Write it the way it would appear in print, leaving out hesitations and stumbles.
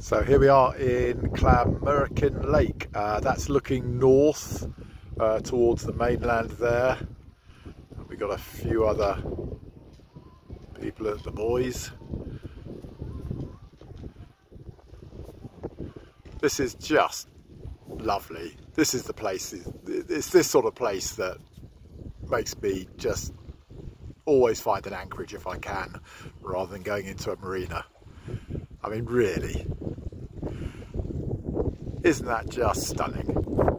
So here we are in Clanmurchan Lake. That's looking north towards the mainland there. We've got a few other people at the buoys. This is just lovely. This is the place, it's this sort of place that makes me just always find an anchorage if I can, rather than going into a marina. I mean, really, isn't that just stunning?